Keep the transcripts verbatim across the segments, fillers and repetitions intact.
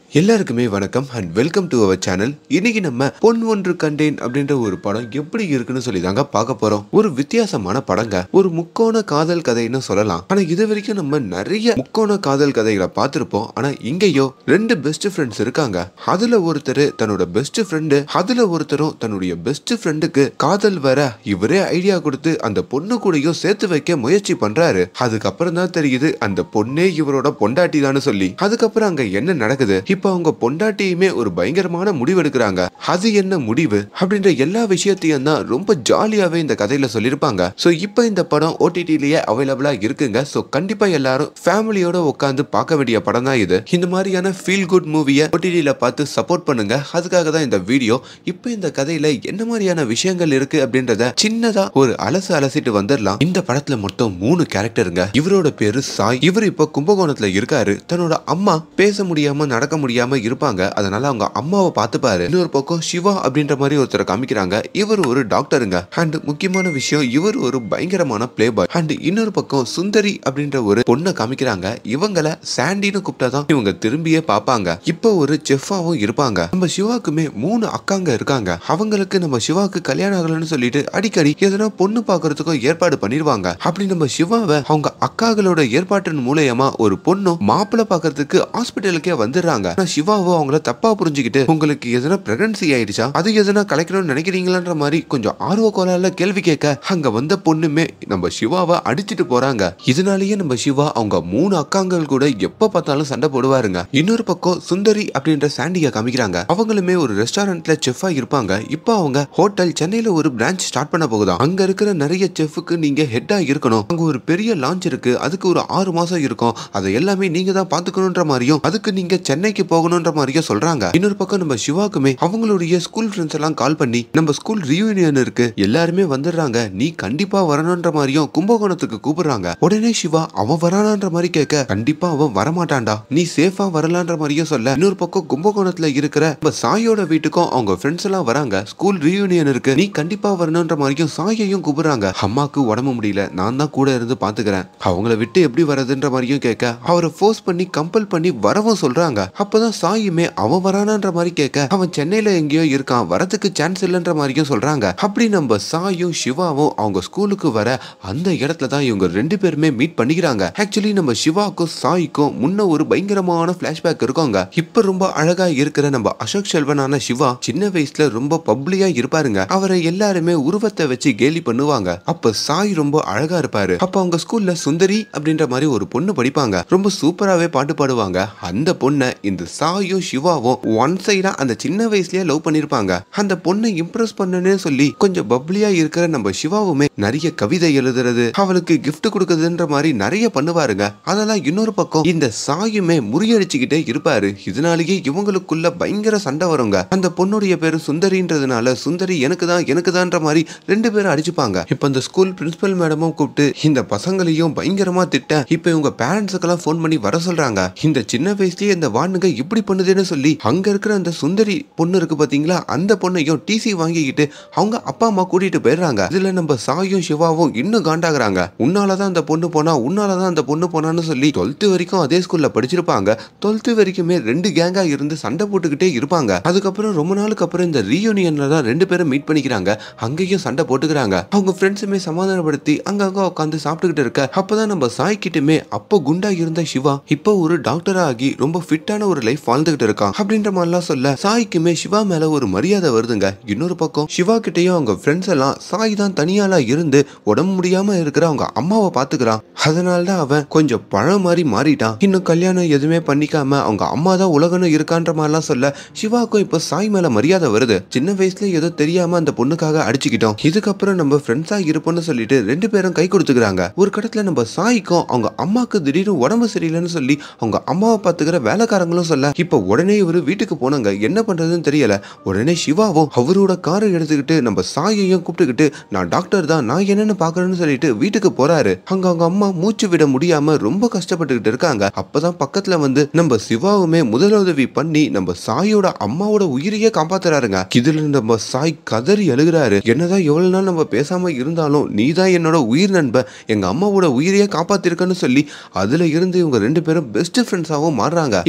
எல்லாருக்குமே வணக்கம் and welcome to our channel. இன்னைக்கு நம்ம பொன் ஒன்று கண்டேன் அப்படின்ற ஒரு படம் எப்படி இருக்குன்னு சொல்லி தாங்க பார்க்க போறோம். ஒரு வித்தியாசமான படங்க, ஒரு முக்கோண காதல் கதைன்னு சொல்லலாம். ஆனா இது வரைக்கும் நம்ம நிறைய முக்கோண காதல் கதைகளை பார்த்திருப்போம். ஆனா இங்கேயோ ரெண்டு பெஸ்ட் ஃப்ரெண்ட்ஸ் இருக்காங்க. அதுல ஒருத்தர் தன்னோட பெஸ்ட் ஃப்ரெண்டு, அதுல ஒருத்தரும் தன்னுடைய பெஸ்ட் ஃப்ரெண்டுக்கு காதல் வர இவரே ஐடியா கொடுத்து அந்த பொண்ணு கூடயும் சேர்த்து வைக்க முயற்சி பண்றாரு. அதுக்கப்புறம் தான் தெரியுது அந்த பொண்ணே இவரோட பொண்டாட்டி தான்னு சொல்லி. அதுக்கப்புறம் அங்க என்ன நடக்குது, இப்ப அவங்க பொண்டாட்டியுமே ஒரு பயங்கரமான முடிவு எடுக்கிறாங்க. அது என்ன முடிவு அப்படின்ற எல்லா விஷயத்தையும் தான் ரொம்ப ஜாலியாவே இந்த கதையில சொல்லிருப்பாங்க. சோ இப்போ இந்த படம் ஓடிடிலயே அவைலபிளா இருக்குங்க. சோ கண்டிப்பா எல்லாரும் ஃபேமிலியோட உட்கார்ந்து பார்க்க வேண்டிய படம் தான் இது. இந்த மாதிரியான ஃபீல் குட் மூவியை ஓடிடில பார்த்து சப்போர்ட் பண்ணுங்க. அதுக்காக தான் இந்த வீடியோ. இப்போ இந்த கதையில என்ன மாதிரியான விஷயங்கள் இருக்கு அப்படின்றத சின்னதா ஒரு அலசு அலசிட்டு வந்துடலாம். இந்த படத்துல மொத்தம் மூணு கேரக்டருங்க. இவரோட பேரு சாய். இவர் இப்போ கும்பகோணத்துல இருக்காரு. தன்னோட அம்மா பேச முடியாம நடக்க முடியாம இருப்பாங்க. அதனால அவங்க அம்மாவை பார்த்துப்பாரு. இன்னொரு பக்கம் சிவா அப்படின்ற மாதிரி ஒருத்தரை காமிக்கிறாங்க. இவர் ஒரு டாக்டருங்க. அண்ட் முக்கியமான விஷயம், இவர் ஒரு பயங்கரமான பிளே பாய். அண்ட் இன்னொரு பக்கம் சுந்தரி அப்படின்ற ஒரு பொண்ணை காமிக்கிறாங்க. இவங்களை சாண்டின்னு கூப்பிட்டாதான் இவங்க திரும்பியே பார்ப்பாங்க. இப்போ ஒரு செஃபாவும் இருப்பாங்க. நம்ம சிவாக்குமே மூணு அக்காங்க இருக்காங்க. அவங்களுக்கு நம்ம சிவாக்கு கல்யாணம் ஆகலன்னு சொல்லிட்டு அடிக்கடி எதனா பொண்ணு பாக்குறதுக்கும் ஏற்பாடு பண்ணிருவாங்க. அப்படி நம்ம சிவாவை அவங்க அக்காங்களோட ஏற்பாட்டின் மூலயமா ஒரு பொண்ணு மாப்பிள்ளை பாக்குறதுக்கு ஹாஸ்பிட்டலுக்கே வந்துடுறாங்க. சிவாவோ அவங்கள தப்பா புரிஞ்சுக்கிட்டு, உங்களுக்கு எதனா பிரெக்னன்சி ஆயிடுச்சா, அது எதனா கலைக்கணும்னு நினைக்கிறீங்களான்ற மாதிரி கொஞ்சம் ஆர்வ கோலால கேள்வி கேட்க, அங்க வந்த பொண்ணுமே நம்ம சிவாவை அடிச்சிட்டு போறாங்க. இதனாலேயே நம்ம சிவா அவங்க மூணு அக்காங்கள் கூட எப்ப பார்த்தாலும் சண்டை போடுவாருங்க. இன்னொரு பக்கம் சுந்தரி அப்படின்ற சாண்டியை காமிக்கிறாங்க. அவங்களுமே ஒரு ரெஸ்டாரண்ட்ல செஃபா இருப்பாங்க. இப்போ அவங்க ஹோட்டல் சென்னையில ஒரு பிரான்ச் ஸ்டார்ட் பண்ண போகுதான். அங்க இருக்கிற நிறைய செஃப்க்கு நீங்க ஹெட்டா இருக்கணும். அங்க ஒரு பெரிய லான்ச் இருக்கு. அதுக்கு ஒரு ஆறு மாசம் இருக்கும். அதை எல்லாமே நீங்க தான் பாத்துக்கணும்ன்ற மாதிரியும், அதுக்கு நீங்க சென்னைக்கு போகணும்ன்ற மாதிரியும் சொல்றாங்க. இன்னொரு பக்கம் நம்ம சிவாக்குமே அவங்களுடைய ஸ்கூல் ஃப்ரெண்ட்ஸ் எல்லாம் கால் பண்ணி, நம்ம ஸ்கூல் ரியூனியன் இருக்கு, எல்லாருமே வந்துடுறாங்க, நீ கண்டிப்பா வரணும்ன்ற மாதிரியும் கும்பகோணத்துக்கு கூப்பிடுறாங்க. உடனே சிவா அவன் வரானான்ற மாதிரி கேட்க, கண்டிப்பா அவன் வரமாட்டான்டா, நீ சேஃபா வரலான்ற மாதிரியும் சொல்ல, இன்னொரு பக்கம் கும்பகோணத்துல இருக்கிற நம்ம சாயோட வீட்டுக்கும் அவங்க ஃப்ரெண்ட்ஸ் எல்லாம் வராங்க. ஸ்கூல் ரியூனியன் இருக்கு, நீ கண்டிப்பா வரணும்ன்ற மாதிரியும் சாயையும் கூப்பிடுறாங்க. அம்மாக்கு உடம்பு முடியல, நான் தான் கூட இருந்து பாத்துக்கிறேன், அவங்கள விட்டு எப்படி வரதுன்ற மாதிரியும் கேட்க, அவரை ஃபோர்ஸ் பண்ணி கம்பல் பண்ணி வரவும் சொல்றாங்க. அப்பதான் சாயுமே அவன் வரானான்ற மாதிரி கேட்க, அவன் சென்னையில எங்கேயோ இருக்கான், வரதுக்கு சான்ஸ் இல்லைன்ற மாதிரியும் சொல்றாங்க. அப்படி நம்ம சாயும் சிவாவும் அவங்க ஸ்கூலுக்கு வர அந்த இடத்துல தான் இவங்க ரெண்டு பேருமே மீட் பண்ணிக்கிறாங்க. ஆக்சுவலி நம்ம சிவாக்கும் சாய்க்கும் முன்ன ஒரு பயங்கரமான பிளாஷ்பேக் இருக்குங்க. இப்ப ரொம்ப அழகா இருக்கிற நம்ம அசோக் செல்வனான சிவா சின்ன வயசுல ரொம்ப பப்ளியா இருப்பாருங்க. அவரை எல்லாருமே உருவத்தை வச்சு கேலி பண்ணுவாங்க. அப்ப சாய் ரொம்ப அழகா இருப்பாரு. அப்ப அவங்க ஸ்கூல்ல சுந்தரி அப்படின்ற மாதிரி ஒரு பொண்ணு படிப்பாங்க. ரொம்ப சூப்பராவே பாட்டு பாடுவாங்க. அந்த பொண்ணை இந்த சாயும் சிவாவும் ஒன் சைடா அந்த சின்ன வயசுலயே லவ் பண்ணிருப்பாங்க. அந்த பொண்ணை இம்ப்ரெஸ் பண்ணனே சொல்லி கொஞ்சம் பப்ளியா இருக்கிற நம்ம சிவாவுமே நிறைய கவிதை எழுதுறது, அவளுக்கு கிஃப்ட் கொடுக்கறதுன்ற மாதிரி நிறைய பண்ணுவாருங்க. அதெல்லாம் இன்னொரு பக்கம் இந்த சாயுமே முறியடிச்சுக்கிட்டே இருப்பாரு. இதனாலேயே இவங்களுக்குள்ள பயங்கர சண்டை வருங்க. அந்த பொண்ணுடைய பேரு சுந்தரின்றதுனால சுந்தரி எனக்கு தான் எனக்கு தான்ற மாதிரி ரெண்டு பேரும் அடிச்சுப்பாங்க. இப்ப இந்த ஸ்கூல் பிரின்சிபல் மேடமும் கூப்பிட்டு இந்த பசங்களையும் பயங்கரமா திட்ட, இப்ப இவங்க பேரண்ட்ஸுக்கெல்லாம் போன் பண்ணி வர சொல்றாங்க. இந்த சின்ன வயசுலயே இந்த வாண்டுங்க இப்படி பண்ணுதுன்னு சொல்லி அங்க இருக்கிற அந்த சுந்தரி பொண்ணு இருக்கு பாத்தீங்களா, அந்த பொண்ணையும் டிசி வாங்கிக்கிட்டு அவங்க அப்பா அம்மா கூட்டிட்டு போயிடுறாங்க. இதுல நம்ம சாயும் சிவாவும் இன்னும் காண்டாகிறாங்க. உன்னாலதான் அந்த பொண்ணு போனா, உன்னாலதான் அந்த பொண்ணு போனான்னு சொல்லி டுவெல்த் வரைக்கும் அதே ஸ்கூல்ல படிச்சிருப்பாங்க. டுவெல்த் வரைக்குமே ரெண்டு கேங்கா இருந்து சண்டை போட்டுக்கிட்டே இருப்பாங்க. அதுக்கப்புறம் ரொம்ப நாளுக்கு அப்புறம் இந்த ரீயூனியன்ல தான் ரெண்டு பேரும் மீட் பண்ணிக்கிறாங்க. அங்கேயும் சண்டை போட்டுக்கிறாங்க. அவங்க ஃப்ரெண்ட்ஸுமே சமாதானப்படுத்தி அங்கங்க உட்காந்து சாப்பிட்டுக்கிட்டு இருக்க, அப்பதான் நம்ம சாய் கிட்டுமே அப்போ குண்டா இருந்த சிவா இப்போ ஒரு டாக்டரா ஆகி ரொம்ப ஃபிட்டான ஒரு லைஃப் வாழ்ந்துகிட்டு இருக்கான் அப்படின்ற மாதிரிலாம் சொல்ல, சாய்க்குமே சிவா மேல ஒரு மரியாதை வருதுங்க. இன்னொரு பக்கம் சிவா கிட்டையும் அவங்க ஃப்ரெண்ட்ஸ் எல்லாம் சாய் தான் தனியாளா இருந்து உடம்பு முடியாம இருக்கிற அவங்க அம்மாவை பாத்துக்கிறான். அதனாலதான் அவன் கொஞ்சம் பழம் மாதிரி மாறிட்டான். இன்னும் கல்யாணம் எதுவுமே பண்ணிக்காம அவங்க அம்மா தான் உலகன்னு இருக்கான்ற மாதிரிலாம் சொல்ல, சிவாக்கும் இப்ப சாய் மேல மரியாதை வருது. சின்ன வயசுல ஏதோ தெரியாம அந்த பொண்ணுக்காக அடிச்சுக்கிட்டோம், இதுக்கப்புறம் நம்ம ஃப்ரெண்ட்ஸா இருப்போம்னு சொல்லிட்டு ரெண்டு பேரும் கை கொடுத்துக்கிறாங்க. ஒரு கடத்துல நம்ம சாய்க்கும் அவங்க அம்மாக்கு திடீர்னு உடம்பு சரியில்லைன்னு சொல்லி அவங்க அம்மாவை பாத்துக்கிற வேலைக்காரங்களும் சொல்ல, இப்ப உடனே இவரு வீட்டுக்கு போனாங்க. என்ன பண்றதுன்னு தெரியல. உடனே சிவாவும் அவரோட காரை எடுத்துக்கிட்டு நம்ம சாயையும் கூப்பிட்டுக்கிட்டு, நான் டாக்டர் தான், நான் என்னன்னு பாக்குறேன்னு சொல்லிட்டு வீட்டுக்கு போறாரு. அங்க அவங்க அம்மா மூச்சு விட முடியாம ரொம்ப கஷ்டப்பட்டுக்கிட்டு இருக்காங்க. அப்பதான் பக்கத்துல வந்து நம்ம சிவாவுமே முதலுதவி பண்ணி நம்ம சாயோட அம்மாவோட உயிரையே காப்பாத்துறாருங்க. இதுல நம்ம சாய் கதறி எழுகிறாரு. என்னதான் எவ்வளவு நாள் நம்ம பேசாம இருந்தாலும் நீதான் என்னோட உயிர் நண்பன், எங்க அம்மாவோட உயிரையே காப்பாத்திருக்கன்னு சொல்லி அதுல இருந்து இவங்க ரெண்டு பேரும் பெஸ்ட் ஃப்ரெண்ட்ஸாவும் மாறுறாங்க. இப்ப சிவா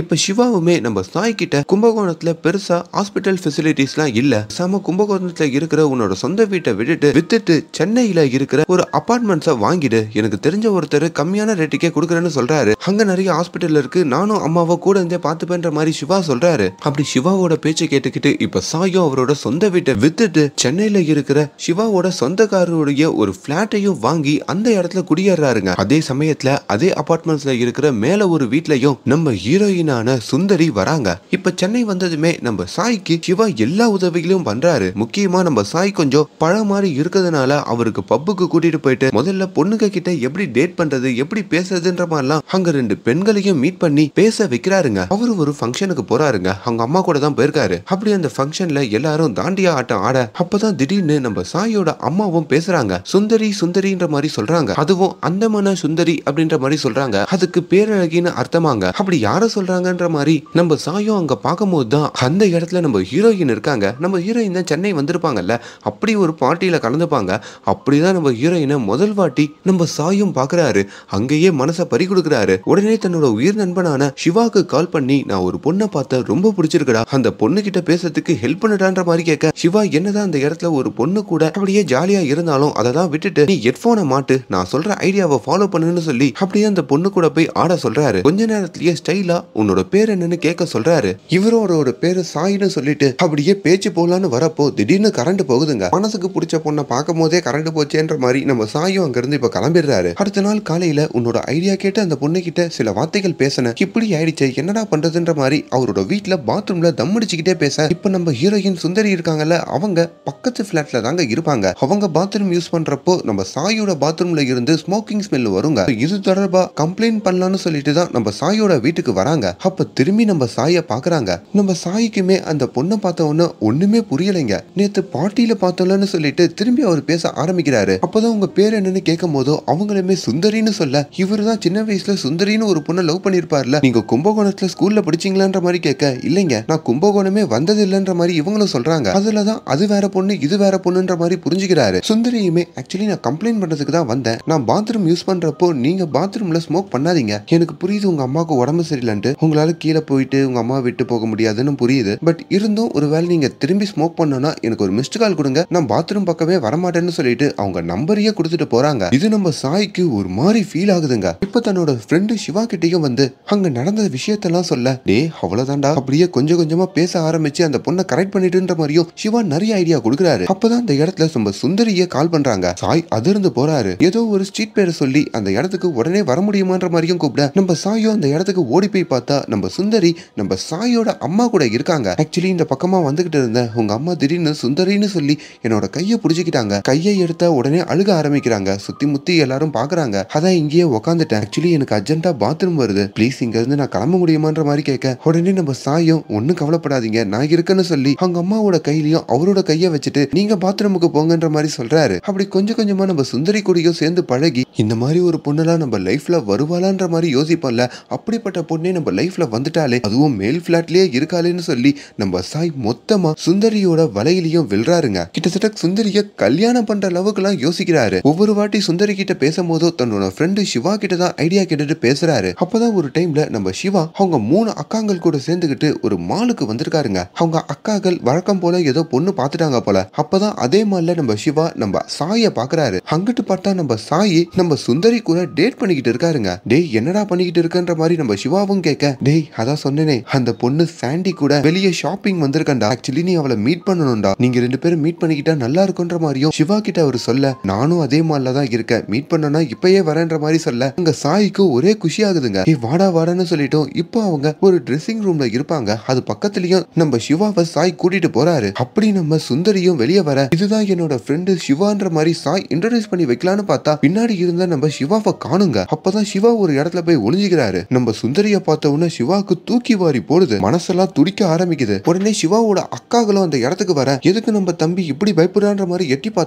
சிவாவுமே நம்ம சாய் கிட்ட கும்பகோணத்துல பெருசா ஹாஸ்பிட்டல் ஃபெசிலிட்டிஸ் எல்லாம் இல்ல, சம கும்பகோணத்துல இருக்கிற உன்னோட சொந்த வீட்டை விட்டுட்டு வித்துட்டு சென்னையில இருக்கிற ஒரு அபார்ட்மெண்ட்ஸ வாங்கிடு, எனக்கு தெரிஞ்ச ஒருத்தர் கம்மியான ரேட்டுக்கே கொடுக்குறேன்னு சொல்றாரு, அங்க நிறைய ஹாஸ்பிட்டல் இருக்கு, நானும் அம்மாவை கூட இருந்தே பார்த்துப்பேன்ற மாதிரி சிவா சொல்றாரு. அப்படி சிவாவோட பேச்சை கேட்டுக்கிட்டு இப்ப சாயும் அவரோட சொந்த வீட்டை வித்துட்டு சென்னையில இருக்கிற சிவாவோட சொந்தக்காரருடைய ஒரு பிளாட்டையும் வாங்கி அந்த இடத்துல குடியேறாருங்க. அதே சமயத்துல அதே அபார்ட்மெண்ட்ஸ்ல இருக்கிற மேல ஒரு வீட்லயும் நம்ம ஹீரோயினான சுந்தரி வராங்க. இப்ப சென்னை வந்ததுமே நம்ம சாய்க்கு சிவா எல்லா உதவிகளையும் பண்றாரு. முக்கியமா நம்ம சாய் கொஞ்சம் பழ மாதிரி இருக்கிறதுனால அவருக்கு பப்புக்கு கூட்டிட்டு போயிட்டு முதல்ல பொண்ணுங்க கிட்ட எப்படி டேட் பண்றது, எப்படி பேசுறதுன்ற மாதிரிலாம் அங்க ரெண்டு பெண்களையும் மீட் பண்ணி பேச வைக்கிறாருங்க. அவரு ஒரு ஃபங்க்ஷனுக்கு போறாருங்க, அவங்க அம்மா கூட தான் போயிருக்காரு. அப்படி அந்த ஃபங்க்ஷன்ல எல்லாரும் தாண்டியா ஆட்டம் ஆட அப்பதான் திடீர்னு நம்ம சாயோட அம்மாவும் பேசுறாங்க. சுந்தரி சுந்தரின்ற மாதிரி சொல்றாங்க, அதுவும் அந்தமான சுந்தரி அப்படின்ற மாதிரி சொல்றாங்க. அதுக்கு பேரழகின்னு அர்த்தமாங்க. அப்படி யார சொல்றாங்கன்ற மாதிரி நம்ம சாயும் அங்க பார்க்கும்போது தான் அந்த இடத்துல நம்ம ஹீரோயின் இருக்காங்க. நம்ம ஹீரோயின் தான் சென்னை வந்திருப்பாங்கல்ல, அப்படி ஒரு பார்ட்டியில கலந்துப்பாங்க. அப்படிதான் நம்ம ஹீரோயினை முதல் வாட்டி நம்ம சாயும் பாக்குறாரு. அங்கேயே மனசை பறி கொடுக்குறாரு. உடனே தன்னோட உயிர் நண்பனான சிவாக்கு கால் பண்ணி நான் ஒரு பொண்ணை பார்த்த ரொம்ப பிடிச்சிருக்கடா, அந்த பொண்ணு கிட்ட பேசுறதுக்கு ஹெல்ப் பண்ணுடான்ற மாதிரி கேட்க சிவா என்னதான் அந்த இடத்துல ஒரு பொண்ணு கூட அப்படியே ஜாலியா இருந்தாலும் அதை தான் விட்டுட்டு நீ ஹெட்போனை மாட்டு, நான் சொல்ற ஐடியாவை ஃபாலோ பண்ணுன்னு சொல்லி அப்படியே அந்த பொண்ணு கூட போய் ஆட சொல்றாரு. கொஞ்ச நேரத்திலேயே ஸ்டைலா உன்னோட பேர் என்னன்னு கேட்க சொல்றாரு. இவரோட பேரு சாயின்னு சொல்லிட்டு அப்படியே பேச்சு போலான்னு வரப்போ திடீர்னு கரண்ட் போகுதுங்க. மனசுக்கு பிடிச்ச பொண்ணை பார்க்கும் போதே கரண்ட் போச்சேன்ற மாதிரி நம்ம சாயும் அங்க இருந்து இப்ப கிளம்பிடுறாரு. அடுத்த நாள் காலையில உன்னோட ஐடியா கேட்டு அந்த பொண்ணு கிட்ட சில வார்த்தைகள் பேசின, இப்படி ஆயிடுச்சு என்னடா பண்றதுன்ற மாதிரி அவரோட வீட்டுல பாத்ரூம்ல தம் அடிச்சுக்கிட்டே பேச இப்ப நம்ம ஹீரோயின் சுந்தரி இருக்காங்கல்ல, அவங்க பக்கத்து பிளாட்ல தாங்க இருப்பாங்க. அவங்க பாத்ரூம் யூஸ் பண்றப்போ நம்ம சாயோட பாத்ரூம்ல இருந்து ஸ்மோக்கிங் ஸ்மெல் வருங்க. இது தொடர்பா கம்ப்ளைண்ட் பண்ணலாம்னு சொல்லிட்டு தான் நம்ம சாயோட வீட்டுக்கு வராங்க. அப்ப திரும்பி நம்ம சாய பாக்குறாங்க. நம்ம சாய்க்குமே அந்த பொண்ணை பார்த்த உடனே ஒண்ணுமே புரியலைங்க. நேத்து பார்ட்டியில பார்த்தோம்லன்னு சொல்லிட்டு திரும்பி அவர் பேச ஆரம்பிக்கிறாரு. அப்பதான் உங்க பேர் என்னன்னு கேட்கும் போதோ அவங்களுமே சுந்தரின்னு சொல்ல, இவரு தான் சின்ன வயசுல சுந்தரின்னு ஒரு பொண்ணை லவ் பண்ணிருப்பார்ல, நீங்க கும்பகோணத்துல ஸ்கூல்ல படிச்சீங்களான்ற மாதிரி கேட்க, இல்லைங்க நான் கும்பகோணமே வந்தது இல்லைன்ற மாதிரி இவங்களும் சொல்றாங்க. அதுலதான் அது வேற பொண்ணு இது வேற பொண்ணுன்ற மாதிரி புரிஞ்சுக்கிறாரு. சுந்தரியுமே ஆக்சுவலி நான் கம்ப்ளைண்ட் பண்றதுக்கு தான் வந்தேன், நான் பாத்ரூம் யூஸ் பண்றப்போ நீங்க பாத்ரூம்ல ஸ்மோக் பண்ணாதீங்க, எனக்கு புரியுது உங்க அம்மாவுக்கு உடம்பு சரியில்லைன்ட்டு உங்களால கீழே போயிட்டு உங்க அம்மா விட்டு போக முடியாதுன்னு புரியுது, பட் இருந்தும் ஒருவேளை நீங்க திரும்பி ஸ்மோக் பண்ணனா எனக்கு ஒரு மிஸ்டு கால் கொடுங்க, நான் பாத்ரூம் பக்கமே வரமாட்டேன்னு சொல்லிட்டு அவங்க நம்பரையே கொடுத்துட்டு போறாங்க. இது நம்ம சாய்க்கு ஒரு மாதிரி ஃபீல் ஆகுதுங்க. இப்ப தன்னோட ஃப்ரெண்டு சிவா கிட்டையும் வந்து அங்க நடந்த விஷயத்தெல்லாம் சொல்ல, டே அவ்வளவுதான்டா, அப்படியே கொஞ்சம் கொஞ்சமா பேச ஆரம்பிச்சு அந்த பொண்ணை கரெக்ட் பண்ணிட்டுன்ற மாதிரியும் சிவா நிறைய ஐடியா கொடுக்குறாரு. அப்பதான் அந்த இடத்துல நம்ம சுந்தரியே கால் பண்றாங்க. சாய் அதிர்ந்து போறாரு. ஏதோ ஒரு ஸ்ட்ரீட் பேரை சொல்லி அந்த இடத்துக்கு உடனே வர முடியுமான்ற மாதிரியும் கூப்பிட நம்ம சாயோ அந்த இடத்துக்கு ஓடி போய் பார்த்தா நம்ம சுந்தரி நம்ம சாயோட அம்மா கூட இருக்காங்க. ஆக்சுவலி இந்த பக்கமா வந்துகிட்டு இருந்தேன், உங்க அம்மா திடீர்னு சுந்தரின்னு சொல்லி என்னோட கையை பிடிச்சிக்கிட்டாங்க, கையை எடுத்தா உடனே அழுக ஆரம்பிக்கிறாங்க. சுத்தி முத்தி எல்லாரும் பாக்குறாங்க. அதான் இங்கேயே உக்காந்துட்டேன், ஆக்சுவலி எனக்கு அர்ஜென்ட்டா பாத்ரூம் வருது, ப்ளீஸ் இங்க இருந்து நான் கிளம்ப முடியுமான்ற மாதிரி கேட்க உடனே நம்ம சாயும் ஒன்னும் கவலைப்படாதீங்க நான் இருக்கேன்னு சொல்லி அவங்க அம்மாவோட கையிலயும் அவரோட கையை வச்சுட்டு நீங்க பாத்ரூமுக்கு போங்கன்ற மாதிரி சொல்றாரு. அப்படி கொஞ்சம் கொஞ்சமா நம்ம சுந்தரி கூடயும் சேர்ந்து பழகி இந்த மாதிரி ஒரு பொண்ணெல்லாம் நம்ம லைஃப்ல வருவாளான்ற மாதிரி யோசிப்போம்ல, அப்படிப்பட்ட பொண்ணே நம்ம லைஃப்ல வந்துட்டாலே அதுவும் மேல் பிளாட்லயே இருக்காளேன்னு சொல்லி நம்ம சாய் மொத்தமா சுந்தரியோட வலையிலையும் விழுறாருங்க. கிட்டத்தட்ட சுந்தரிய கல்யாணம் பண்ற அளவுக்கு எல்லாம் யோசிக்கிறாரு. ஒவ்வொரு வாட்டி சுந்தரி கிட்ட பேசும்போதோ தன்னோட ஃப்ரெண்டு சிவா கிட்ட தான் ஐடியா கேட்டுட்டு பேசுறாரு. அப்பதான் ஒரு டைம்ல நம்ம சிவா அவங்க மூணு அக்காங்கள் கூட சேர்ந்துகிட்டு ஒரு மாலுக்கு வந்திருக்காருங்க. அவங்க அக்காக்கள் வழக்கம் போல ஏதோ பொண்ணு பாத்துட்டாங்க போல. அப்பதான் அதே மால்ல நம்ம சிவா நம்ம சாய பாக்குறாரு. அங்கிட்டு பார்த்தா நம்ம சாயி நம்ம சுந்தரி கூட டேட் பண்ணிக்கிட்டு இருக்காருங்க. டேய் என்னடா பண்ணிக்கிட்டு இருக்கன்ற மாதிரி நம்ம சிவாவும் கேட்க, டேய் அதான் சொன்னேனே அந்த பொண்ணு சாண்டி கூட வெளியே ஷாப்பிங் வந்திருக்கண்டா, ஆக்சுவலி நீ அவளை மீட் பண்ணணும்டா, நீங்க ரெண்டு பேரும் மீட் பண்ணிக்கிட்டா நல்லா இருக்குன்ற மாதிரியும் சிவா கிட்ட அவர் சொல்ல, நானும் அதே மால்ல தான் இருக்கேன், மீட் பண்ணனா இப்பயே வரேன்ற மாதிரி சொல்ல அங்க சாய்க்கு ஒரே குஷி ஆகுதுங்க. ஏ வாடா வாடான்னு சொல்லிட்டோம். இப்போ அவங்க ஒரு ட்ரெஸ்ஸிங் ரூம்ல இருப்பாங்க. அது பக்கத்துலயும் நம்ம சிவாவை சாய் கூட்டிட்டு போறாரு. அப்படி நம்ம சுந்தரியும் வெளியே வர, இதுதான் என்னோட ஃப்ரெண்டு சிவான்ற மாதிரி சாய் இன்ட்ரோடியூஸ் பண்ணி வைக்கலான்னு பார்த்தா பின்னாடி இருந்த நம்ம சிவாவை காணுங்க. அப்பதான் சிவா ஒரு இடத்துல போய் ஒளிஞ்சுக்கிறாரு. நம்ம சுந்தரிய பார்த்த உடனே சிவாக்கு தூக்கி வாரி போடுது, மனசெல்லாம் துடிக்க ஆரம்பிக்குது. உடனே சிவாவோட அக்காகளும் அந்த இடத்துக்கு வர, எதுக்கு நம்ம தம்பி இப்படி பயப்படுறான்ற மாதிரி எட்டி பார்த்தா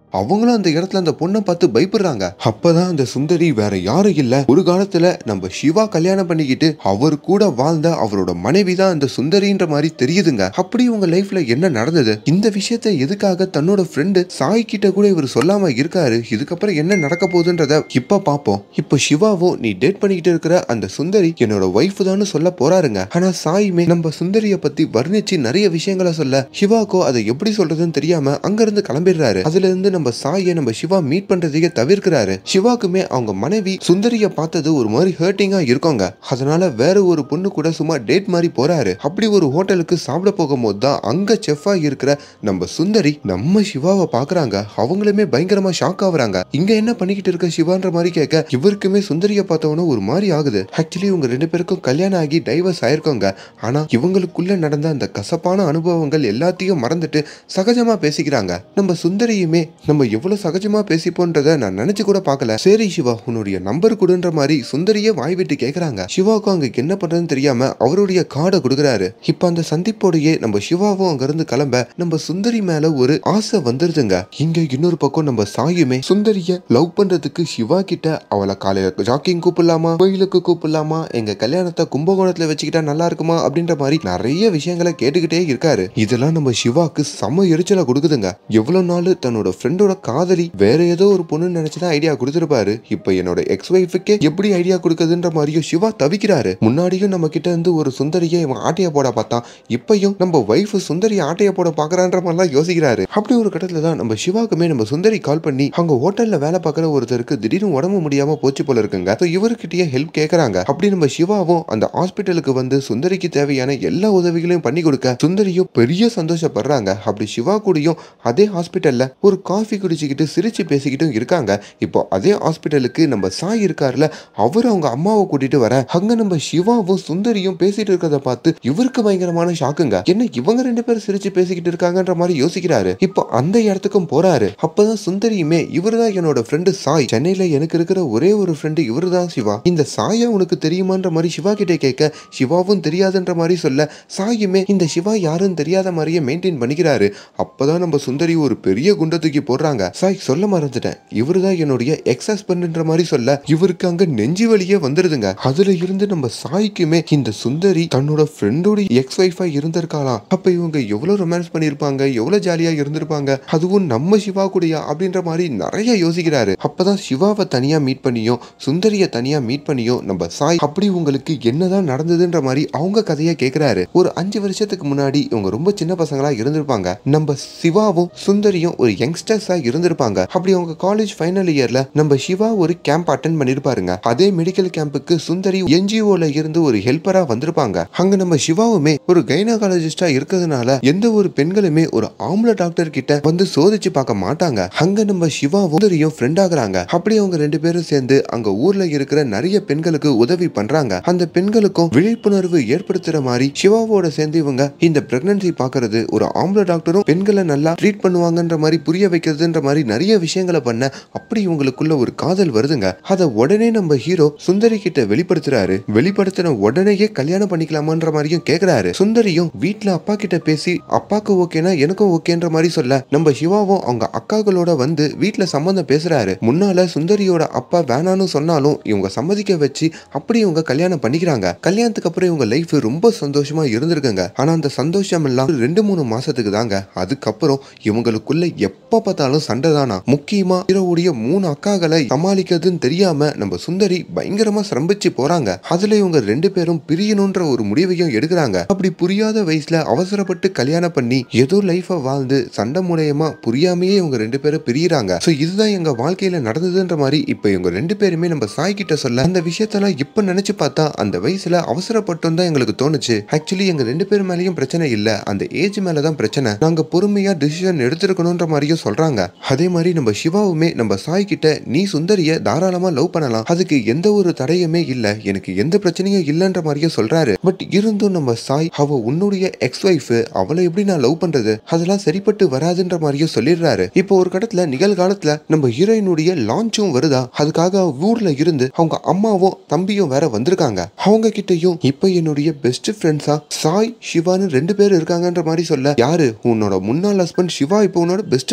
அவங்களும் அந்த இடத்துல அந்த பொண்ணை பார்த்து பயப்படுறாங்க. அப்பதான் அந்த சுந்தரி வேற யாரும் இல்ல, ஒரு காலத்துல நம்ம சிவா கல்யாணம் பண்ணிக்கிட்டு அவர் கூட வாழ்ந்த அவரோட மனைவி தான் அந்த சுந்தரின்ற மாதிரி தெரியுதுங்க. அப்படி உங்க லைஃப்ல என்ன நடந்தது, இந்த விஷயத்தை எதுக்காக தன்னோட ஃப்ரெண்டு சாய் கிட்ட கூட இவர் சொல்லாம இருக்காரு, இதுக்கப்புறம் என்ன நடக்க போகுதுன்றத இப்ப பாப்போம். இப்ப சிவாவும் நீ டேட் பண்ணிக்கிட்டு இருக்கிற அந்த சுந்தரி என்னோட ஒய்ஃப் தான் சொல்ல போறாருங்க. ஆனா சாயுமே நம்ம சுந்தரிய பத்தி வர்ணிச்சு நிறைய விஷயங்களை சொல்ல சிவாக்கோ அதை எப்படி சொல்றதுன்னு தெரியாம அங்க இருந்து கிளம்பிடுறாரு. அதுல இருந்து நம்ம சாயை நம்ம சிவா மீட் பண்றதையே தவிர்க்கிறாரு. சிவாக்குமே அவங்க மனைவி சுந்தரிய பார்த்தது ஒரு மாதிரி ஹர்ட்டிங்கா இருக்கோங்க. அதனால வேற ஒரு பொண்ணு கூட சும்மா டேட் மாதிரி போறாரு. அப்படி ஒரு ஹோட்டலுக்கு சாப்பிட போகும்போது தான் அங்க செஃப்பா இருக்கிற நம்ம சுந்தரி நம்ம சிவாவை பாக்குறாங்க. அவங்களுமே பயங்கரமா ஷாக் ஆகுறாங்க. இங்க என்ன பண்ணிக்கிட்டு இருக்க சிவான்ற மாதிரி கேட்க இவருக்குமே சுந்தரிய பார்த்தவன ஒரு மாதிரி ஆகுது. ஆக்சுவலி இவங்க ரெண்டு பேருக்கும் கல்யாணம் ஆகி டைவர்ஸ் ஆயிருக்கோங்க. ஆனா இவங்களுக்குள்ள நடந்த அந்த கசப்பான அனுபவங்கள் எல்லாத்தையும் மறந்துட்டு சகஜமா பேசிக்கிறாங்க. நம்ம சுந்தரியுமே நம்ம எவ்வளவு சகஜமா பேசிப்போன்றத நான் நினைச்சு கூட பார்க்கல. சரி சிவா உன்னுடைய நம்பர் கொடுன்ற மாதிரி சுந்தரியே வாய் விட்டு கேக்குறாங்க. சிவாவுக்கும் அங்க என்ன பண்றதுன்னு தெரியாம அவருடைய கார்டை கொடுக்குறாரு. இப்ப அந்த சந்திப்போடையே நம்ம சிவாவும் அங்க இருந்து கிளம்ப நம்ம சுந்தரி மேல ஒரு ஆசை வந்துருதுங்க. இங்க இன்னொரு பக்கம் நம்ம சாயுமே சுந்தரிய லவ் பண்றதுக்கு சிவா கிட்ட அவளை காலையில ஜாக்கிங் கூப்பிடலாமா, கோயிலுக்கு கூப்பிடலாமா, எங்க கல்யாணத்தை கும்பகோணத்துல வச்சுக்கிட்டா நல்லா இருக்குமா அப்படின்ற மாதிரி நிறைய விஷயங்களை கேட்டுக்கிட்டே இருக்காரு. இதெல்லாம் நம்ம சிவாக்கு சம எரிச்சலை கொடுக்குதுங்க. எவ்வளவு நாள் தன்னோட ஃப்ரெண்டோட காதலி வேற ஏதோ ஒரு பொண்ணு நினைச்சுதான் ஐடியா கொடுத்துருப்பாரு. இப்ப என்னோட எக்ஸ் ஒய்ஃபுக்கே எப்படி ஐடியா கொடுக்குதுன்ற மாதிரியும் சிவா தவிக்கிறாரு. முன்னாடியும் நம்ம கிட்ட இருந்து ஒரு சுந்தரியை இவன் ஆட்டைய போட பார்த்தான், இப்பயும் நம்ம ஒய்ஃப் சுந்தரியை ஆட்டைய போட பாக்குறான்ற மாதிரிலாம் யோசிக்கிறாரு. அப்படி ஒரு கட்டத்துல தான் நம்ம சிவாக்குமே நம்ம சுந்தரி கால் பண்ணி அங்க ஹோட்டல்ல வேலை பார்க்குற ஒருத்தருக்கு திடீர்னு உடம்பு முடியாம போச்சு போல இருக்குங்க. இவருக்கிட்டே ஹெல்ப் கேட்கறாங்க. அப்படி நம்ம சிவாவும் அந்த ஹாஸ்பிட்டலுக்கு வந்து சுந்தரிக்கு தேவையான எல்லா உதவிகளையும் பண்ணி கொடுக்க சுந்தரியும் பெரிய சந்தோஷப்படுறாங்க. அப்படி சிவா கூடயும் அதே ஹாஸ்பிட்டல்ல ஒரு காஃபி குடிச்சுக்கிட்டு சிரிச்சு பேசிக்கிட்டும் இருக்காங்க. இப்போ அதே ஹாஸ்பிட்டலுக்கு நம்ம சாய் இருக்காருல, அவர் அவங்க அம்மாவை கூட்டிட்டு வர அங்க நம்ம சிவாவும் சுந்தரியும் பேசிட்டு இருக்கிறத பார்த்து இவருக்கு பயங்கரமான ஷாக்குங்க. என்ன இவங்க ரெண்டு பேரும் சிரிச்சு பேசிக்கிட்டு இருக்காங்கன்ற மாதிரி யோசிக்கிறாரு. இப்போ அந்த இடத்துக்கும் போறாரு. அப்பதான் சுந்தரியுமே இவருதான் என்னோட ஃப்ரெண்டு சாய், சென்னையில எனக்கு இருக்கிற ஒரே ஒரு ஃப்ரெண்டு இவருதான் சிவா, இந்த சாயா உனக்கு தெரியுமான்ற மாதிரி சிவா கிட்ட கேட்க சிவாவும் தெரியாதுன்ற மாதிரி சொல்ல சாயுமே இந்த சிவா யாருன்னு தெரியாத மாதிரியே மெயின்டைன் பண்ணிக்கிறாரு. அப்பதான் நம்ம சுந்தரி ஒரு பெரிய குண்டை தூக்கி போடுறாங்க. சாய் சொல்ல மறந்துட்டேன், இவருதான் என்னுடைய எக்ஸ் ஹஸ்பண்ட்ன்ற மாதிரி சொல்ல இவருக்கு அங்க நெஞ்சு வலியே வந்துருதுங்க. அதுல இருந்து நம்ம சாய்க்குமே இந்த சுந்தரி தன்னோட ஃப்ரெண்டோட எக்ஸ் ஒய்ஃபா இருந்திருக்கலாம், அப்ப இவங்க எவ்வளவு ரொமான்ஸ் பண்ணிருப்பாங்க, எவ்வளவு ஜாலியா இருந்திருப்பாங்க, அதுவும் நம்ம சிவா கூடயா அப்படின்ற மாதிரி நிறைய யோசிக்கிறாரு. அப்பதான் சிவாவை தனியா மீட் பண்ணியும் சுந்தரிய தனியா மீட் பண்ணியும் நம்ம சாய் அப்படி உங்களுக்கு என்னதான் நடந்ததுன்ற மாதிரி அவங்க கதையை கேட்கிறாரு. ஒரு அஞ்சு வருஷத்துக்கு முன்னாடி இவங்க ரொம்ப சின்ன பசங்களா இருந்திருப்பாங்க. நம்ம சிவாவும் சுந்தரியும் ஒரு யங்ஸ்டர்ஸா இருந்திருப்பாங்க. அப்படி அவங்க காலேஜ் ஃபைனல் இயர்ல நம்ம சிவா ஒரு கேம்ப் அட்டென்ட் பண்ணிருப்பாருங்க. அதே மெடிக்கல் கேம்புக்கு சுந்தரி என்ஜிஓல இருந்து ஒரு ஹெல்ப்பரா வந்திருப்பாங்க. அங்க நம்ம சிவாவுமே ஒரு கைனகாலஜிஸ்டா இருக்கிறதுனால எந்த ஒரு பெண்களுமே ஒரு ஆம்பளை டாக்டர் கிட்ட வந்து சோதிச்சு பார்க்க மாட்டாங்க. அங்க நம்ம சிவாவும் சுந்தரியும் ஃப்ரெண்ட் ஆகுறாங்க. அப்படி அவங்க ரெண்டு பேரும் சேர்ந்து அங்க ஊர்ல இருக்கிற நிறைய பெண்களுக்கு உதவி பண்றாங்க. அந்த பெண்களுக்கும் விழிப்புணர்வு ஏற்படுத்துற மாதிரி சிவாவோட சேர்ந்து இவங்க இந்த பிரெக்னன்சி பாக்குறது, ஒரு ஆம்பளை டாக்டரும் பெண்களை நல்லா ட்ரீட் பண்ணுவாங்கன்ற மாதிரி புரிய வைக்கிறதுன்ற மாதிரி நிறைய விஷயங்களை பண்ண அப்படி இவங்களுக்குள்ள ஒரு காதல் வருதுங்க. அத உடனே நம்ம ஹீரோ சுந்தரி கிட்ட வெளிப்படுத்துறாரு. வெளிப்படுத்தின உடனேயே கல்யாணம் பண்ணிக்கலாமான்ற மாதிரியும் கேக்குறாரு. சுந்தரியும் வீட்டுல அப்பா கிட்ட பேசி அப்பாக்கு ஓகேனா எனக்கும் ஓகேன்ற மாதிரி சொல்ல நம்ம சிவாவும் அவங்க அக்காக்களோட வந்து வீட்டுல சம்பந்தம் பேசுறாரு. முன்னால சுந்தரியோட அப்பா வேணான்னு சொன்னாலும் இவங்க சம்மதிக்க வச்சு அப்படி இவங்க கல்யாணம் பண்ணிக்கிறாங்க. கல்யாணத்துக்கு அப்புறம் இவங்க லைஃப் ரொம்ப சந்தோஷமா இருந்திருக்குங்க. ஆனா அந்த சந்தோஷம் எல்லாம் ரெண்டு மூணு மாசத்துக்கு தாங்க. அதுக்கப்புறம் இவங்களுக்குள்ள எப்ப பார்த்தாலும் சண்டை தானா. முக்கியமா ஹீரோவுடைய மூணு அக்காக்களை சமாளிக்கிறதுன்னு தெரியாம நம்ம சுந்தரி பயங்கரமா சிரம்பிச்சு போறாங்க. அதுல இவங்க ரெண்டு பேரும் பிரியணும்ன்ற ஒரு முடிவையும் எடுக்கிறாங்க. அப்படி புரியாத வயசுல அவசரப்பட்டு கல்யாணம் பண்ணி ஏதோ லைஃப வாழ்ந்து சண்டை மூலயமா புரியாமையே இவங்க ரெண்டு பேரும் பிரியறாங்க. சோ இதுதான் எங்க வாழ்க்கையில நடந்ததுன்ற மாதிரி இப்ப இவங்க ரெண்டு பேருமே நம்ம சாய் கிட்ட சொல்ல அந்த விஷயத்தெல்லாம் இப்ப நினைச்சு பார்த்தா அந்த வயசுல அவசரப்பட்டும் தான் எங்களுக்கு தோணுச்சு. ஆக்சுவலி எங்க ரெண்டு பேர் மேலயும் பிரச்சனை இல்ல, அந்த ஏஜ் மேலதான் பிரச்சனை, நாங்க பொறுமையா டிசிஷன் எடுத்திருக்கணும்ன்ற மாதிரியும் சொல்றாங்க. அதே மாதிரி நம்ம சிவாவுமே நம்ம சாய் கிட்ட நீ சுந்தரிய தாராளமா லவ் பண்ணலாம், அதுக்கு எந்த ஒரு தடையுமே இல்ல, எனக்கு எந்த பிரச்சனையும் இல்லன்ற மாதிரியும் சொல்றாரு. பட் இருந்தும் நம்ம சாய் அவ உன்னுடைய எக்ஸ் ஒய்ஃப், அவளை எப்படி நான் லவ் பண்றது, அதெல்லாம் சரிப்பட்டு வராதுன்ற மாதிரியும் சொல்லிடுறாரு. இப்போ ஒரு கடத்துல நிகழ்காலத்துல நம்ம ஹீரோயினுடைய லான்ச்சும் வருதா, அதுக்காக ஊர்ல இருந்து அவங்க அம்மாவும் தம்பியும் வேற வந்திருக்காங்க. அவங்க கிட்டையும் இப்ப என்னுடைய பெஸ்ட் ஃப்ரெண்ட்ஸா சாய் சிவான்னு ரெண்டு பேர் இருக்காங்கன்ற மாதிரி சொல்ல யாரு உன்னோட முன்னாள் ஹஸ்பண்ட் சிவா இப்போ உன்னோட பெஸ்ட் ஃப்ரெண்டா,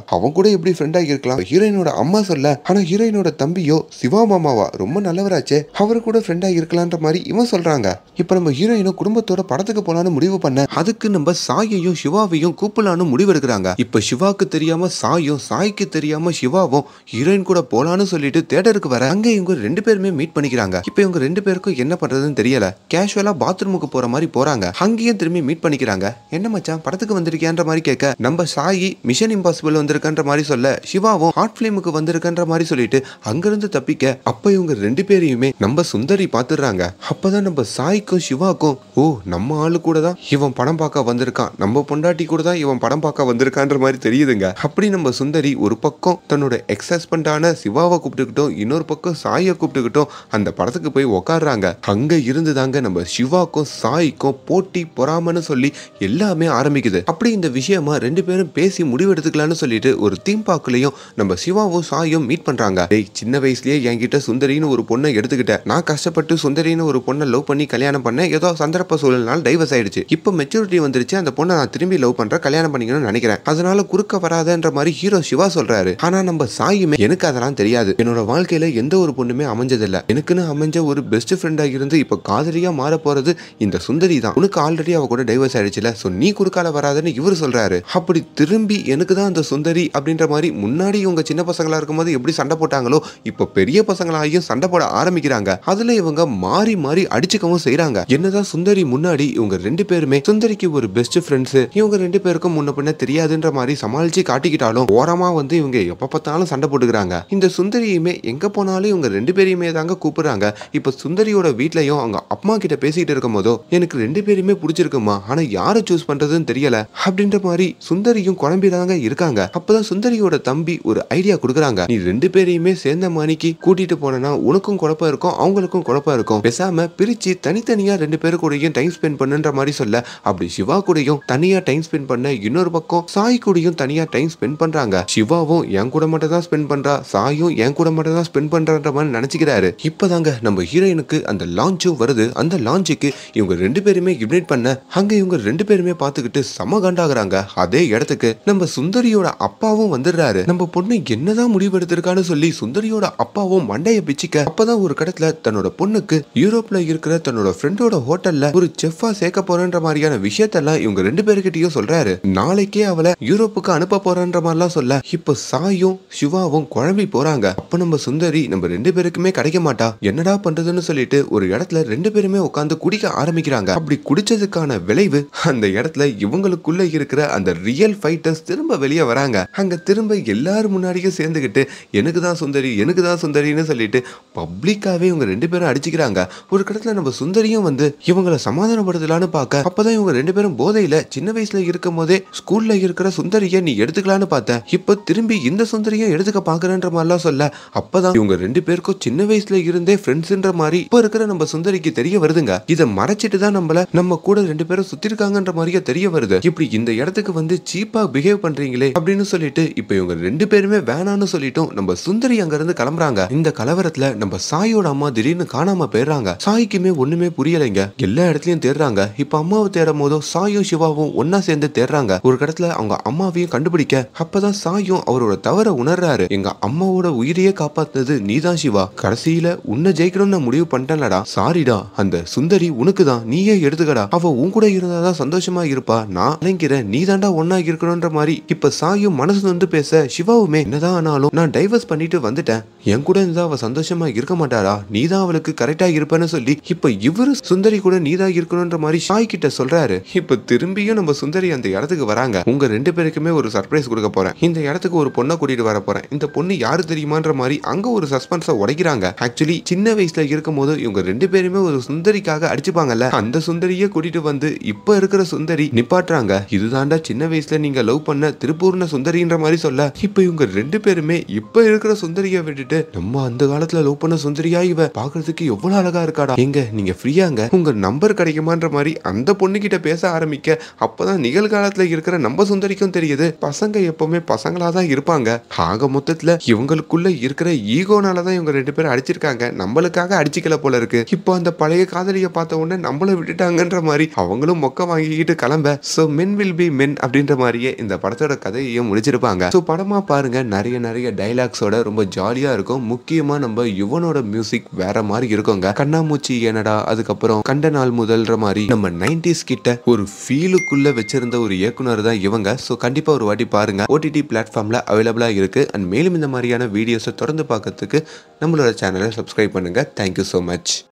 அவன் கூட எப்படி ஃப்ரெண்டா இருக்கலாம்? ஹீரோயினோட அம்மா சொல்ல, ஆனா ஹீரோயினோட தம்பியோ சிவா மாமாவா ரொம்ப நல்லவராச்சே, அவரு கூட ஃப்ரெண்டா இருக்கலான்ற மாதிரி இவன் சொல்றாங்க. இப்ப நம்ம ஹீரோயினும் குடும்பத்தோட படத்துக்கு போலான்னு முடிவு பண்ண, அதுக்கு நம்ம சாயையும் சிவாவையும் கூப்பிடலான்னு முடிவு எடுக்கிறாங்க. இப்ப சிவாக்கு தெரியாம சாயும், சாய்க்கு தெரியாம சிவாவும் ஹீரோயின் கூட போலான்னு சொல்லிட்டு தியேட்டருக்கு வர, அங்க இவங்க ரெண்டு பேருமே மீட் பண்ணிக்கிறாங்க. இப்ப இவங்க ரெண்டு பேருக்கும் என்ன பண்றதுன்னு தெரியல. கேஷுவலா பாத்ரூமுக்கு போற மாதிரி போறாங்க. அங்கேயும் திரும்பி மீட் பண்ணிக்கிறாங்க. என்ன மச்சான் படத்துக்கு வந்திருக்கியான்ற மாதிரி கேட்க, நம்ம சாயி மிஷன் இம்பாசிபிள் வந்திருக்கன்ற மாதிரி சொல்ல, சிவாவும் ஹாட் பிலிமுக்கு வந்திருக்கன்ற மாதிரி சொல்லிட்டு அங்கிருந்து தப்பிக்க, அப்ப இவங்க ரெண்டு பேரையுமே நம்ம சுந்தரி பாத்துறாங்க. அப்பதான் நம்ம சாய்க்கும் சிவாக்கும், ஓ நம்ம ஆளு கூட தான் இவன் படம் பார்க்க வந்திருக்கான், நம்ம பொண்டாட்டி கூட தான் இவன் படம் பார்க்க வந்திருக்கான்ற மாதிரி தெரியுதுங்க. அப்படி நம்ம சுந்தரி ஒரு பக்கம் தன்னோட எக்ஸ் ஹஸ்பண்டான சிவாவை கூப்பிட்டுக்கிட்டோம், இன்னொரு பக்கம் சாயை கூப்பிட்டுக்கிட்டோம் அந்த படத்துக்கு போய் உக்காடுறாங்க. அங்க இருந்து தாங்க நம்ம சிவாக்கும் சாய்க்கும் போட்டி பொறாமன்னு சொல்லி எல்லாமே ஆரம்பிக்குது. அப்படி இந்த விஷயமா ரெண்டு பேரும் பேசி முடிவெடுத்துக்கலாம்னு சொல்லிட்டு ஒரு தீம் பார்க்லயும் நம்ம சிவாவும் சாயும் மீட் பண்றாங்க. டேய் சின்ன வயசுலயே என்கிட்ட சுந்தரின்னு ஒரு பொண்ணை எடுத்துக்கிட்டேன், நான் கஷ்டப்பட்டு சுந்தரின்னு ஒரு பொண்ணை லவ் பண்ணி கல்யாணம் பண்ண, ஏதோ சந்தர்ப்ப சூழல்னால டைவர்ஸ் ஆயிடுச்சு. இப்ப மெச்சூரிட்டி வந்துருச்சு, அந்த பொண்ணை நான் திரும்பி லவ் பண்றேன், கல்யாணம் பண்ணிக்கணும்னு நினைக்கிறேன், அதனால குறுக்க வராதன்ற மாதிரி ஹீரோ சிவா சொல்றாரு. ஆனா நம்ம சாயுமே, எனக்கு அதெல்லாம் தெரியாது, என்னோட வாழ்க்கையில எந்த ஒரு பொண்ணுமே அமைஞ்சதில்ல, எனக்குன்னு அமைஞ்ச ஒரு பெஸ்ட் ஃப்ரெண்டா இருந்து இப்ப காதலியா மாற போறது இந்த சுந்தரி தான், உனக்கு ஆல்ரெடி அவ கூட டைவர்ஸ் ஆயிடுச்சுல, சோ நீ குறுக்கால வராதுன்னு இவரு சொல்றாரு. அப்படி திரும்பி எனக்கு தான் அந்த சுந்தரி அப்படின்ற மாதிரி முன்னாடி இவங்க சின்ன பசங்களா இருக்கும்போது எப்படி சண்டை போட்டாங்களோ இப்ப பெரிய பசங்களாயும் சண்டை போட ஆரம்பிக்கிறாங்க. அதுல இவங்க மாறி மாறி அடிச்சுக்கவும் செய்யறாங்க. என்னதான் சுந்தரி முன்னாடி இவங்க ரெண்டு பேருமே சுந்தரிக்கு ஒரு பெஸ்ட் ஃப்ரெண்ட்ஸ், இவங்க ரெண்டு பேருக்கும் முன்ன பின்ன தெரியாதுன்ற மாதிரி சமாளிச்சு காட்டிக்கிட்டாலும் ஓரமா வந்து இவங்க எப்ப பார்த்தாலும் சண்டை போட்டுக்கிறாங்க. இந்த சுந்தரியுமே எங்க போனாலும் இவங்க ரெண்டு பேரையுமே தாங்க கூப்பிடுறாங்க. இப்ப சுந்தரியோட வீட்லயும் அவங்க அம்மா கிட்ட பேசிட்டு இருக்கும் போதோ, எனக்கு ரெண்டு பேருமே பிடிச்சிருக்குமா, ஆனா யாரை சூஸ் பண்றதுன்னு தெரியல அப்படின்ற மாதிரி சுந்தரியும் குழம்பிதாங்க இருக்காங்க. அப்பதான் சுந்தரியோட தம்பி ஒரு ஐடியா கொடுக்குறாங்க. நீ ரெண்டு பேரையுமே சேர்ந்த மணிக்கு கூட்டிட்டு போனா உனக்கும் குழப்பம் இருக்கும், அவங்களுக்கும் குழப்பம் இருக்கும், பேசாம பிரிச்சு தனித்தனியா ரெண்டு பேரு கூடயும் டைம் ஸ்பெண்ட் பண்ணுன்ற மாதிரி சொல்ல, அப்படி சிவா கூடயும் தனியா டைம் ஸ்பெண்ட் பண்ண, இன்னொரு பக்கம் சாய் கூடயும் தனியா டைம் ஸ்பெண்ட் பண்றாங்க. சிவாவும் என் கூட மட்டும் தான் ஸ்பெண்ட் பண்றா, சாயும் என் கூட மட்டும் தான் ஸ்பெண்ட் பண்றன்ற மாதிரி நினைச்சுக்கிறாரு. இப்பதாங்க நம்ம ஹீரோயினுக்கு அந்த லான்ச்சும் வருது. அந்த லான்ச்சுக்கு இவங்க ரெண்டு பேருமே இன்வைட் பண்ண, அங்க இவங்க ரெண்டு பேருமே பார்த்துக்கிட்டு சம காண்டாகிறாங்க. அதே இடத்துக்கு நம்ம சுந்தரியோட அப்பாவும் வந்துடுறாரு. நம்ம பொண்ணு என்னதான் முடிவு எடுத்திருக்கான்னு சொல்லி சுந்தரியோட அப்பாவும் மண்டைய பிச்சுக்க, அப்பதான் ஒரு கடத்துல தன்னோட பொண்ணுக்கு யூரோப்ல இருக்கிற தன்னோட ஃப்ரெண்டோட ஹோட்டல்ல ஒரு செஃப்பா சேர்க்க போறன்ற மாதிரியான விஷயத்தெல்லாம் இவங்க ரெண்டு பேருக்கிட்டையும் சொல்றாரு. நாளைக்கே அவளை யூரோப்புக்கு அனுப்ப போறன்ற மாதிரிலாம் சொல்ல, இப்ப சாயும் சிவாவும் குழம்பி போறாங்க. அப்ப நம்ம சுந்தரி நம்ம ரெண்டு பேருக்குமே கிடைக்க மாட்டா, என்னடா பண்றதுன்னு சொல்லிட்டு ஒரு இடத்துல ரெண்டு பேருமே உட்காந்து குடிக்க ஆரம்பிக்கிறாங்க. அப்படி குடிச்சதுக்கான விளைவு அந்த இடத்துல இவங்களுக்குள்ள இருக்கிற அந்த ரியல் ஃபைட்டர்ஸ் திரும்ப வெளியே வராங்க. அங்க திரும்ப எல்லாரும் முன்னாடியும் சேர்ந்துகிட்டு எனக்கு தான் சுந்தரி எனக்கு தான் சுந்தரின்னு சொல்லிட்டு பப்ளிக்காவே இவங்க ரெண்டு பேரும் அடிச்சுக்கிறாங்க. ஒரு கடத்துல நம்ம சுந்தரியும் வந்து இவங்களை சமாதானப்படுத்தலான்னு பார்க்க, அப்பதான் இவங்க ரெண்டு பேரும் போதையில சின்ன வயசுல இருக்கும் போதே ஸ்கூல்ல இருக்கிற சுந்தரிய நீ எடுத்துக்கலான்னு பார்த்தேன், இப்ப திரும்பி இந்த சுந்தரியும் எடுத்துக்க பாக்குறன்ற மாதிரிலாம் சொல்ல, அப்பதான் இவங்க ரெண்டு பேருக்கும் சின்ன வயசுல இருந்தே ஃப்ரெண்ட்ஸ்ன்ற மாதிரி இப்ப இருக்கிற நம்ம சுந்தரிக்கு தெரிய வருதுங்க. இதை மறைச்சிட்டு தான் நம்மள நம்ம கூட ரெண்டு பேரும் சுத்தி இருக்காங்கன்ற மாதிரியே தெரிய வருது. இப்படி இந்த இடத்துக்கு வந்து சீப்பா பிஹேவ் பண்றீங்களே அப்படின்னு சொல்லிட்டு இப்ப இவங்க ரெண்டு பேருமே வேணான்னு சொல்லிட்டோம் நம்ம சுந்தரி அங்க இருந்து கிளம்புறாங்க. இந்த கலவரத்துல நம்ம சாயோட அம்மா திடீர்னு காணாம போயிடுறாங்க. சாய்க்குமே ஒண்ணுமே புரியலைங்க, எல்லா இடத்துலயும் தேடுறாங்க. இப்ப அம்மாவை தேடும் போதும் சாயும் சிவாவும் ஒன்னா சேர்ந்து தேடுறாங்க. ஒரு இடத்துல அவங்க அம்மாவையும் கண்டுபிடிக்க, அப்பதான் சாயும் அவரோட தவற உணர்றாரு. எங்க அம்மாவோட உயிரையே காப்பாத்துனது நீதான் சிவா, கடைசியில உன்னை ஜெயிக்கணும்னு நான் முடிவு பண்ணிட்டேன்லடா, சாரிடா, அந்த சுந்தரி உனக்கு தான், நீயே எடுத்துக்கடா, அவ உன் கூட இருந்தாதான் சந்தோஷமா இருப்பா, நான் நினைக்கிறேன் நீ தாண்டா ஒன்னா இருக்கணும்ன்ற மாதிரி இப்ப சாயும் மனசு வந்து பேச, சிவாவுமே என்னதான் ஆனாலும் நான் டைவர்ஸ் பண்ணிட்டு வந்துட்டேன், என் கூட இருந்தா அவ சந்தோஷமா இருக்க மாட்டாரா, நீதான் அவளுக்கு கரெக்டா இருப்பேன்னு சொல்லி இப்ப இவரு சுந்தரி கூட நீதான் இருக்கணும்ன்ற மாதிரி சாய் கிட்ட சொல்றாரு. இப்ப திரும்பியும் நம்ம சுந்தரி அந்த இடத்துக்கு வராங்க. உங்க ரெண்டு பேருக்குமே ஒரு சர்ப்ரைஸ் கொடுக்க போறேன், இந்த இடத்துக்கு ஒரு பொண்ணை கூட்டிட்டு வர போறேன், இந்த பொண்ணு யாரு தெரியுமான்ற மாதிரி அங்க ஒரு சஸ்பென்ஸை உடைக்கிறாங்க. ஆக்சுவலி சின்ன வயசுல இருக்கும் போது இவங்க ரெண்டு பேருமே ஒரு சுந்தரிக்காக அடிச்சுப்பாங்கல்ல, அந்த சுந்தரியை கூட்டிட்டு வந்து இப்ப இருக்கிற சுந்தரி நிப்பாட்டுறாங்க. இதுதாண்டா சின்ன வயசுல நீங்க லவ் பண்ண திருப்பூர்ண சுந்தரின்ற மாதிரி சொல்ல, இப்ப இவங்க ரெண்டு பேருமே இப்ப இருக்கிற சுந்தரியை விட்டுட்டு நம்ம அந்த காலத்துல லவ் பண்ண சுந்தரியா இவ பாக்குறதுக்கு எவ்வளவு அழகா இருக்காடா, எங்க நீங்க ஃப்ரீயாங்க உங்க நம்பர் கிடைக்குமான்ற மாதிரி அந்த பொண்ணு கிட்ட பேச ஆரம்பிக்க, அப்பதான் நிகழ்காலத்துல இருக்கிற நம்ம சுந்தரிக்கும் தெரியுது பசங்க எப்பவுமே பசங்களாதான் இருப்பாங்க, ஆக மொத்தத்துல இவங்களுக்குள்ள இருக்கிற ஈகோனாலதான் இவங்க ரெண்டு பேரும் அடிச்சிருக்காங்க, நம்மளுக்காக அடிச்சுக்கல போல இருக்கு. இப்போ அந்த பழைய காதலிய பார்த்த உடனே நம்மள விட்டுட்டாங்கன்ற மாதிரி அவங்களும் மொக்க வாங்கிக்கிட்டு கிளம்ப, so men will be men அப்படின்ற மாதிரியே இந்த படத்தோட கதையையும் முடிச்சு நடிச்சிருப்பாங்க. ஸோ படமா பாருங்க, நிறைய நிறைய டைலாக்ஸோட ரொம்ப ஜாலியா இருக்கும். முக்கியமா நம்ம யுவனோட மியூசிக் வேற மாதிரி இருக்குங்க. கண்ணாமூச்சி என்னடா, அதுக்கப்புறம் கண்ட நாள் முதல்ற மாதிரி நம்ம நைன்டிஸ் கிட்ட ஒரு ஃபீலுக்குள்ள வச்சிருந்த ஒரு இயக்குனர் தான் இவங்க. ஸோ கண்டிப்பா ஒரு வாட்டி பாருங்க. ஓடிடி பிளாட்ஃபார்ம்ல அவைலபிளா இருக்கு. அண்ட் மேலும் இந்த மாதிரியான வீடியோஸை தொடர்ந்து பார்க்கறதுக்கு நம்மளோட சேனலை சப்ஸ்கிரைப் பண்ணுங்க. Thank you so much.